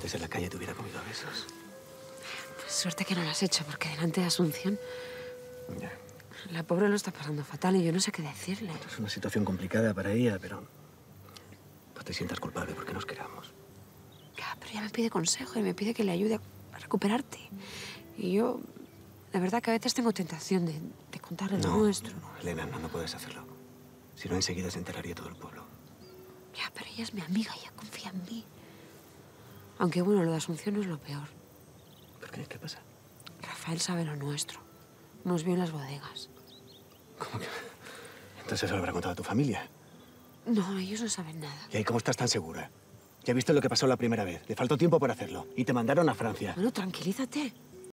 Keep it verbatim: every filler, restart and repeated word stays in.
antes en la calle te hubiera comido a besos. Pues suerte que no lo has hecho, porque delante de Asunción... Ya. La pobre lo está pasando fatal y yo no sé qué decirle. Es una situación complicada para ella, pero... no te sientas culpable porque nos queramos. Ya, pero ella me pide consejo y me pide que le ayude a recuperarte. Y yo, de verdad que a veces tengo tentación de, de contarle lo No, nuestro. no, Elena, no, no puedes hacerlo. Si no, enseguida se enteraría todo el pueblo. Ya, pero ella es mi amiga, ella confía en mí. Aunque bueno, lo de Asunción no es lo peor. ¿Por qué? ¿Qué pasa? Rafael sabe lo nuestro. Nos vio en las bodegas. ¿Cómo que? Entonces se lo habrá contado a tu familia. No, ellos no saben nada. ¿Y ahí cómo estás tan segura? Ya viste lo que pasó la primera vez. Le faltó tiempo por hacerlo. Y te mandaron a Francia. Bueno, tranquilízate.